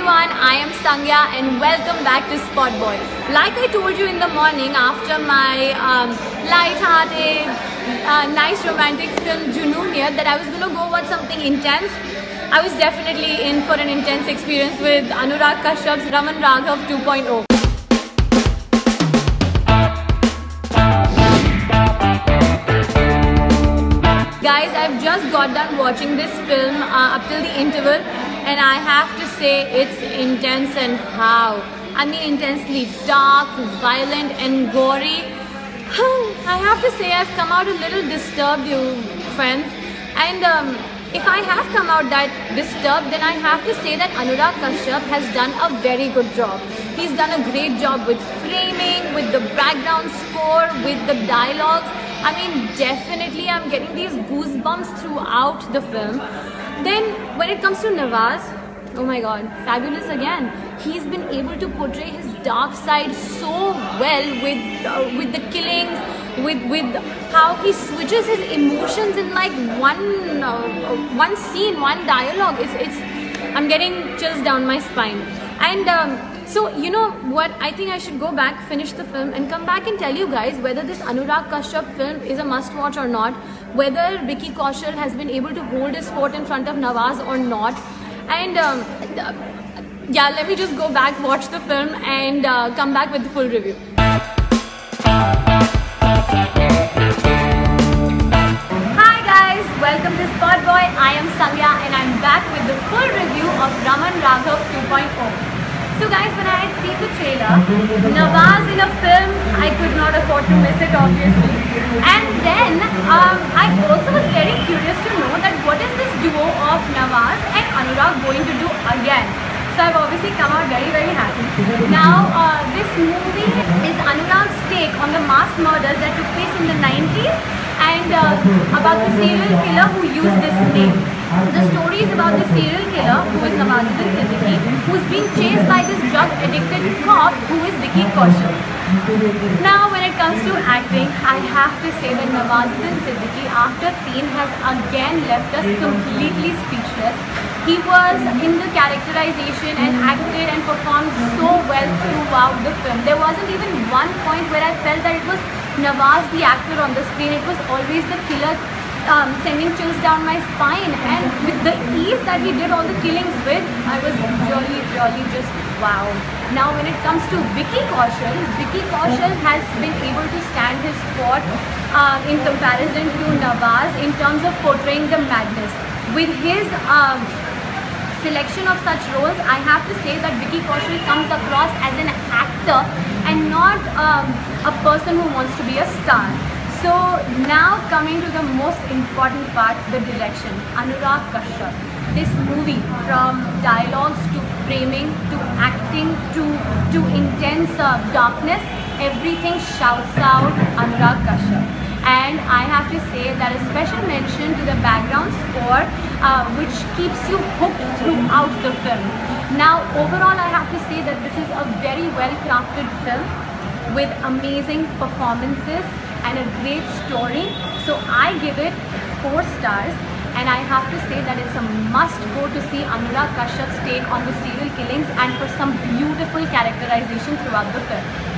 everyone, I am Sangya and welcome back to Spot Boy. Like I told you in the morning after my light-hearted, nice romantic film Junoon that I was going to go watch something intense. I was definitely in for an intense experience with Anurag Kashyap's Raman Raghav 2.0. Guys, I've just got done watching this film up till the interval and I have to say it's intense and how. I mean intensely dark, violent and gory. I have to say I've come out a little disturbed, you friends. And if I have come out that disturbed, then I have to say that Anurag Kashyap has done a very good job. He's done a great job with framing, with the background score, with the dialogues. I mean, definitely I'm getting these goosebumps throughout the film. Then when it comes to Nawaz, oh my god, fabulous again. He's been able to portray his dark side so well with the killings, with how he switches his emotions in like one scene, one dialogue. I'm getting chills down my spine. And so you know what, I think I should go back, finish the film and come back and tell you guys whether this Anurag Kashyap film is a must watch or not, whether Vicky Kaushal has been able to hold his fort in front of Nawaz or not. And yeah, let me just go back, watch the film and come back with the full review. Hi guys, welcome to Spot Boy. I am Sangya and I'm back with the full review of Raman Raghav 2.0. So guys, when I had seen the trailer, Nawaz in a film, I could not afford to miss it obviously. And then I also was very curious to know that what is this duo of Nawaz and Anurag going to do again. So I've obviously come out very happy. Now this movie is Anurag's take on the mass murders that took place in the 90s and about the serial killer who used this name. The story is about the serial killer who is Nawazuddin Siddiqui, who's being chased by this drug-addicted cop who is Vicky Kaushal. Now when it comes to acting, I have to say that Nawazuddin Siddiqui after Teen has again left us completely speechless. He was in the characterization and acted and performed so well throughout the film. There wasn't even one point where I felt that it was Nawaz the actor on the screen. It was always the killer sending chills down my spine, and with the ease that he did all the killings with, I was really just wow. Now when it comes to Vicky Kaushal has been able to stand his fort in comparison to Nawaz in terms of portraying the madness. With his selection of such roles, I have to say that Vicky Kaushal comes across as an actor and not a person who wants to be a star. So now coming to the most important part, the direction. Anurag Kashyap. This movie, from dialogues to framing to acting to intense darkness, everything shouts out Anurag Kashyap. And I have to say that a special mention to the background score which keeps you hooked throughout the film. Now overall I have to say that this is a very well crafted film with amazing performances and a great story. So I give it 4 stars and I have to say that it's a must go to see Anurag Kashyap's take on the serial killings and for some beautiful characterization throughout the film.